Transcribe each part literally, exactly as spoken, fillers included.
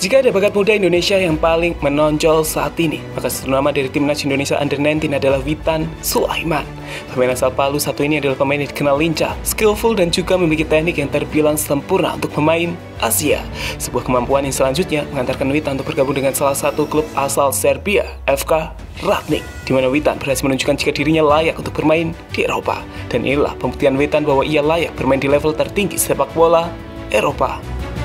Jika ada bakat muda Indonesia yang paling menonjol saat ini, maka satu nama dari timnas Indonesia Under sembilan belas adalah Witan Sulaiman. Pemain asal Palu satu ini adalah pemain yang dikenal lincah, skillful, dan juga memiliki teknik yang terbilang sempurna untuk pemain Asia. Sebuah kemampuan yang selanjutnya mengantarkan Witan untuk bergabung dengan salah satu klub asal Serbia, F K Radnik, di mana Witan berhasil menunjukkan jika dirinya layak untuk bermain di Eropa. Dan inilah pembuktian Witan bahwa ia layak bermain di level tertinggi sepak bola Eropa.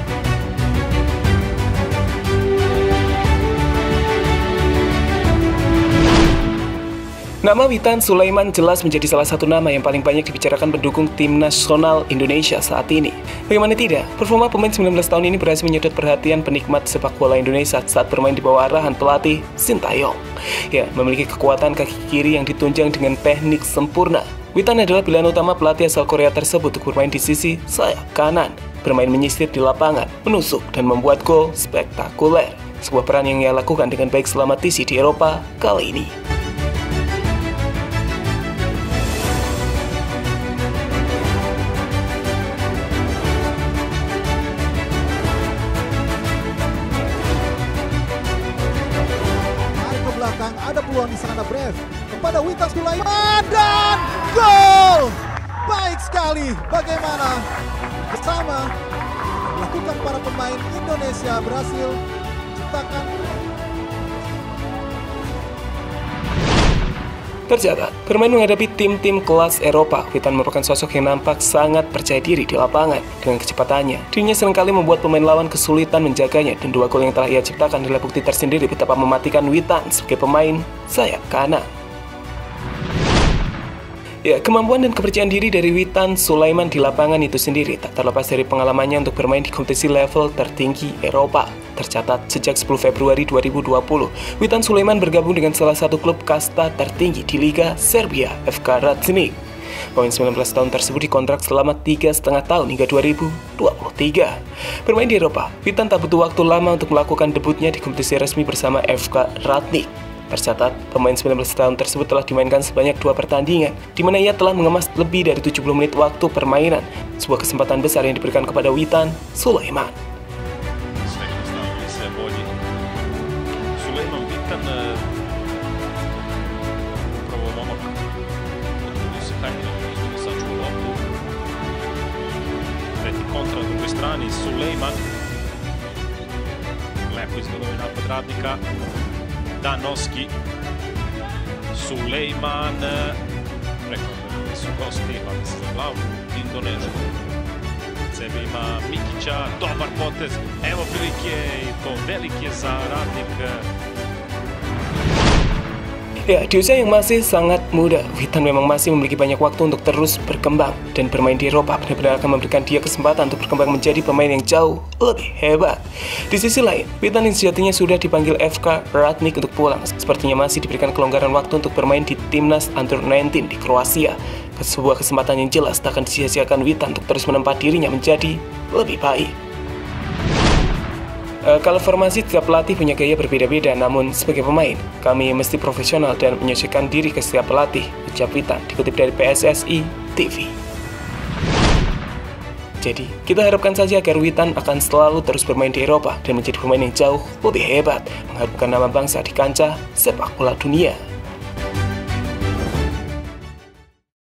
Nama Witan Sulaiman jelas menjadi salah satu nama yang paling banyak dibicarakan pendukung tim nasional Indonesia saat ini. Bagaimana tidak, performa pemain sembilan belas tahun ini berhasil menyedot perhatian penikmat sepak bola Indonesia saat bermain di bawah arahan pelatih Sintayong. Ya, memiliki kekuatan kaki kiri yang ditunjang dengan teknik sempurna. Witan adalah pilihan utama pelatih asal Korea tersebut untuk bermain di sisi sayap kanan, bermain menyisir di lapangan, menusuk, dan membuat gol spektakuler. Sebuah peran yang ia lakukan dengan baik selama T C di Eropa kali ini. Ada peluang di sana Brave kepada Witan Sulaiman dan gol! Baik sekali bagaimana bersama melakukan para pemain Indonesia berhasil menciptakan. Tercatat, bermain menghadapi tim-tim kelas Eropa, Witan merupakan sosok yang nampak sangat percaya diri di lapangan. Dengan kecepatannya, dirinya seringkali membuat pemain lawan kesulitan menjaganya, dan dua gol yang telah ia ciptakan adalah bukti tersendiri betapa mematikan Witan sebagai pemain sayap kanan. Ya, kemampuan dan kepercayaan diri dari Witan Sulaiman di lapangan itu sendiri tak terlepas dari pengalamannya untuk bermain di kompetisi level tertinggi Eropa. Tercatat, sejak sepuluh Februari dua ribu dua puluh, Witan Sulaiman bergabung dengan salah satu klub kasta tertinggi di Liga Serbia, F K Radnik. Pemain sembilan belas tahun tersebut dikontrak selama tiga setengah tahun hingga dua ribu dua puluh tiga. Bermain di Eropa, Witan tak butuh waktu lama untuk melakukan debutnya di kompetisi resmi bersama F K Radnik. Tercatat, pemain sembilan belas tahun tersebut telah dimainkan sebanyak dua pertandingan, di mana ia telah mengemas lebih dari tujuh puluh menit waktu permainan, sebuah kesempatan besar yang diberikan kepada Witan Sulaiman. Sulaiman Witan upravo momak od se Hajnina izgleda sačuva loptu. Treti kontra na drugoj strani, Sulaiman. Lepo izgleda ovaj napad Radnika. Danoski, Sulaiman, rekao da su gosti, ali se za glavu Indoneža. Sebe ima Mikića, dobar potez, evo prilike i to velike za Radnik. Ya, di usia yang masih sangat muda, Witan memang masih memiliki banyak waktu untuk terus berkembang, dan bermain di Eropa benar-benar akan memberikan dia kesempatan untuk berkembang menjadi pemain yang jauh lebih hebat. Di sisi lain, Witan yang sejatinya sudah dipanggil F K Radnik untuk pulang, sepertinya masih diberikan kelonggaran waktu untuk bermain di timnas Under sembilan belas di Kroasia. Sebuah kesempatan yang jelas tak akan disia-siakan Witan untuk terus menempa dirinya menjadi lebih baik. Uh, kalau formasi setiap pelatih punya gaya berbeda-beda, namun sebagai pemain, kami mesti profesional dan menyesuaikan diri ke setiap pelatih, ucap Witan, dikutip dari P S S I T V. Jadi, kita harapkan saja agar Witan akan selalu terus bermain di Eropa dan menjadi pemain yang jauh lebih hebat, mengharumkan nama bangsa di kancah sepak bola dunia.